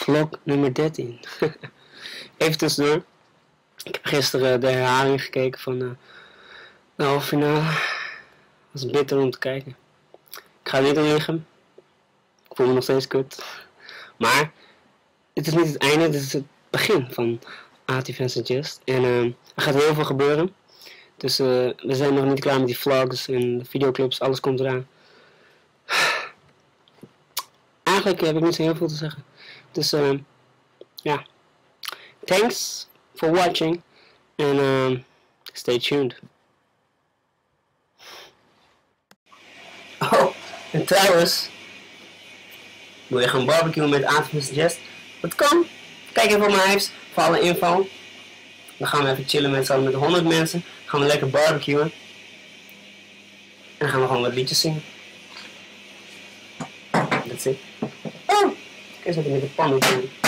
Vlog nummer 13. Even tussendoor. Ik heb gisteren de herhaling gekeken van de halve finale. Het was bitter om te kijken. Ik ga niet liggen. Ik voel me nog steeds kut. Maar het is niet het einde, het is het begin van Atif en Suggest. En er gaat heel veel gebeuren. Dus we zijn nog niet klaar met die vlogs en de videoclips, alles komt eraan. Eigenlijk heb ik niet zo heel veel te zeggen. Dus ja. Thanks for watching. En stay tuned. Oh, en trouwens. Wil je gaan barbecuen met Atif en Suggest? Dat kan. Kijk even op mijn hypes voor alle info. Dan gaan we even chillen met 100 mensen. Gaan we lekker barbecuen. En dan gaan we gewoon wat liedjes zingen. That's it. Oh! Kijk eens wat ik met de pan doe.